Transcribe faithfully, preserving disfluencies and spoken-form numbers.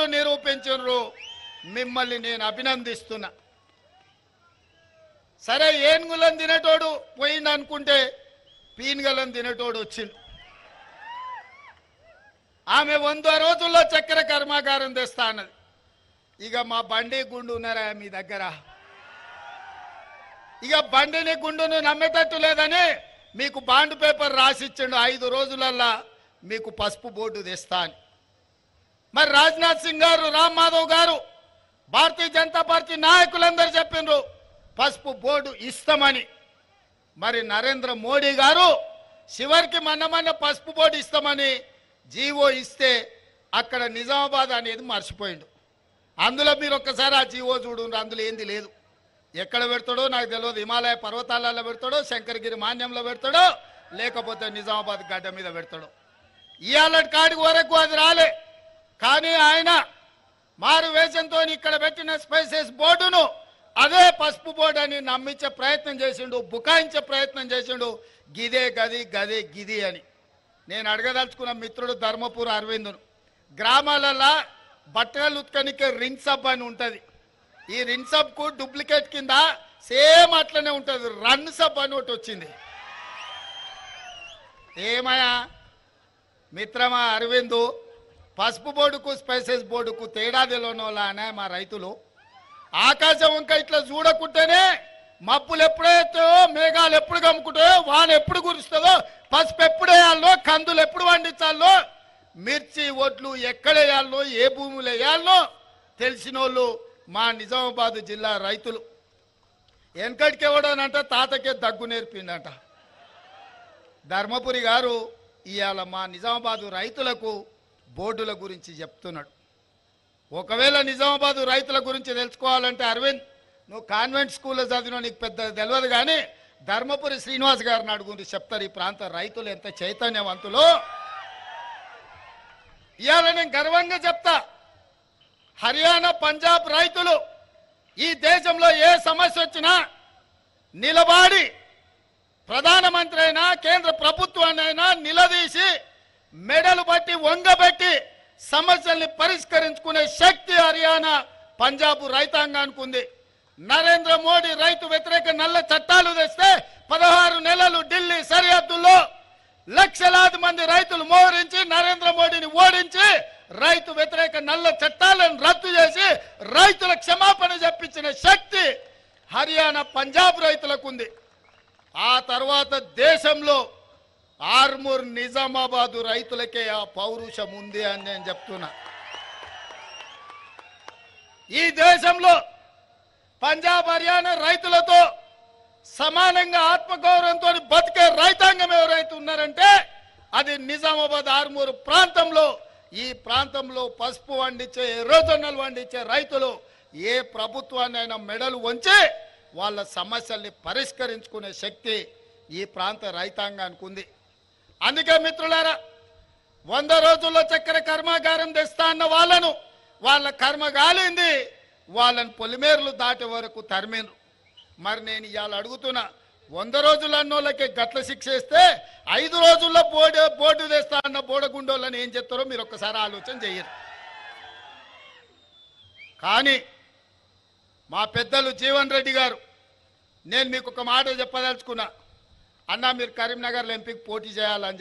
నిరూపించారు. మిమ్మల్ని నేను అభినందిస్తున్నా. సరే, ఏనుగులను తినేటోడు పోయింది అనుకుంటే పీనుగలను తినేటోడు వచ్చిండు. ఆమె వంద రోజుల్లో చక్కెర కర్మాగారం తెస్తా అన్నది. ఇక మా బండి గుండు ఉన్నారా మీ దగ్గర? ఇక బండిని గుండును నమ్మేటట్టు లేదని మీకు బాండ్ పేపర్ రాసిచ్చిండు, ఐదు రోజులల్లా మీకు పసుపు బోర్డు తెస్తా అని. మరి రాజ్నాథ్ సింగ్ గారు, రామ్ మాధవ్ గారు, భారతీయ జనతా పార్టీ నాయకులందరూ చెప్పిండ్రు పసుపు బోర్డు ఇస్తామని. మరి నరేంద్ర మోడీ గారు చివరికి మొన్న మొన్న పసుపు బోర్డు ఇస్తామని జీవో ఇస్తే అక్కడ నిజామాబాద్ అనేది మర్చిపోయిండు. అందులో మీరు ఒక్కసారి ఆ జీవో చూడండి, అందులో ఏంది లేదు. ఎక్కడ పెడతాడో నాకు తెలియదు. హిమాలయ పర్వతాలలో పెడతాడో, శంకరగిరి మాన్యంలో పెడతాడో, లేకపోతే నిజామాబాద్ గడ్డ మీద పెడతాడో. ఇవాళ కాడికి వరకు అది రాలే. కానీ ఆయన మారు వేషంతో ఇక్కడ పెట్టిన స్పైసెస్ బోర్డును అదే పసుపు బోర్డు అని నమ్మించే ప్రయత్నం చేసిండు, బుకాయించే ప్రయత్నం చేసిండు. గిదే గది గదే గిది అని. నేను అడగదలుచుకున్న మిత్రుడు ధర్మపుర అరవిందును, గ్రామాలలో బట్టలు ఉత్కనికే రిన్ సబ్ అని ఉంటుంది. ఈ రిన్ సబ్కు డూప్లికేట్ కింద సేమ్ అట్లనే ఉంటుంది రన్ సబ్ అని ఒకటి వచ్చింది. ఏమయ్యా మిత్రమా అరవిందు, పసుపు బోర్డుకు స్పైసెస్ బోర్డుకు తేడా తెలియనోళ్ళనే మా రైతులు. ఆకాశం ఇంకా ఇట్లా చూడకుంటేనే మబ్బులు ఎప్పుడైతాయో, మేఘాలు ఎప్పుడు కమ్ముకుంటాయో, వాన ఎప్పుడు కురుస్తుందో, పసుపు ఎప్పుడు వేయాలో, కందులు ఎప్పుడు పండించాలో, మిర్చి ఒడ్లు ఎక్కడ వేయాలో, ఏ భూములు వేయాలో తెలిసిన వాళ్ళు మా నిజామాబాద్ జిల్లా రైతులు. వెనకటికి ఎవడనంట తాతకే దగ్గు నేర్పిండంట. ధర్మపురి గారు ఇవాళ మా నిజామాబాద్ రైతులకు బోర్డుల గురించి చెప్తున్నాడు. ఒకవేళ నిజామాబాద్ రైతుల గురించి తెలుసుకోవాలంటే అరవింద్, నువ్వు కాన్వెంట్ స్కూల్లో చదివినా నీకు పెద్ద తెలియదు, కానీ ధర్మపురి శ్రీనివాస్ గారిని అడుగుండి చెప్తారు ఈ ప్రాంత రైతులు ఎంత చైతన్యవంతులు. ఇవాళ నేను గర్వంగా చెప్తా, హర్యానా పంజాబ్ రైతులు ఈ దేశంలో ఏ సమస్య వచ్చినా నిలబడి ప్రధానమంత్రి అయినా కేంద్ర ప్రభుత్వాన్ని అయినా నిలదీసి మెడలు బట్టి వంగబెట్టి సమస్యల్ని పరిష్కరించుకునే శక్తి హర్యానా పంజాబ్ రైతాంగానికి ఉంది. నరేంద్ర మోడీ రైతు వ్యతిరేక నల్ల చట్టాలు తెస్తే పదహారు నెలలు ఢిల్లీ సరిహద్దుల్లో లక్షలాది మంది రైతులు మోహరించి నరేంద్ర మోడీని ఓడించి రైతు వ్యతిరేక నల్ల చట్టాలను రద్దు చేసి రైతుల క్షమాపణ చెప్పించిన శక్తి హర్యానా పంజాబ్ రైతులకు ఉంది. ఆ తర్వాత దేశంలో ఆర్మూర్ నిజామాబాద్ రైతులకే ఆ పౌరుషం ఉంది అని నేను చెప్తున్నా. ఈ దేశంలో పంజాబ్ హర్యానా రైతులతో సమానంగా ఆత్మగౌరవంతో బతికే రైతాంగం ఎవరైతే ఉన్నారంటే అది నిజామాబాద్ ఆర్మూర్ ప్రాంతంలో. ఈ ప్రాంతంలో పసుపు వండించే, ఎర్రజొన్నలు వండించే రైతులు ఏ ప్రభుత్వాన్నైనా మెడలు వంచి వాళ్ళ సమస్యల్ని పరిష్కరించుకునే శక్తి ఈ ప్రాంత రైతాంగానికి ఉంది. అందుకే మిత్రులారా, వంద రోజుల్లో చక్కెర కర్మాగారం తెస్తా అన్న వాళ్ళను వాళ్ళ కర్మ గాలింది, వాళ్ళని పొలిమేర్లు దాటే వరకు తరిమిండ్రు. మరి నేను ఇవాళ అడుగుతున్నా, వంద రోజులు అన్నోళ్ళకి గట్ల శిక్ష ఇస్తే ఐదు రోజుల్లో బోర్డు బోర్డు తెస్తా అన్న బోడగుండోళ్ళని ఏం చెప్తారో మీరు ఒక్కసారి ఆలోచన చేయరు. కానీ మా పెద్దలు జీవన్ రెడ్డి గారు, నేను మీకు ఒక మాట చెప్పదలుచుకున్నా, అన్నా మీరు కరీంనగర్లో ఎంపీకి పోటీ చేయాలని